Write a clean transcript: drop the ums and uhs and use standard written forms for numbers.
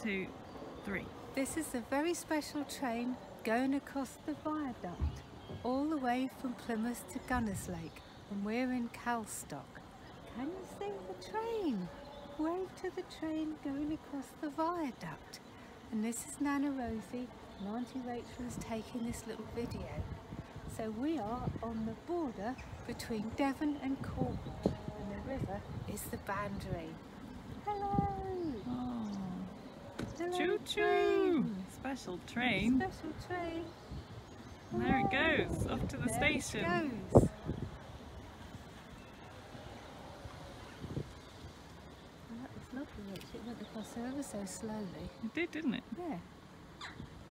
2, 3. This is a very special train going across the viaduct all the way from Plymouth to Gunners Lake, and we're in Calstock. Can you see the train? Wave to the train going across the viaduct. And this is Nanna Rosie, and Auntie Rachel is taking this little video. So we are on the border between Devon and Cornwall, and the river is the boundary. Hello! Oh. Hello, Choo choo! train. Special train. Special train. And there it goes, off to the station. It goes. That was lovely, Rich. It went across ever so slowly. It did, didn't it? Yeah.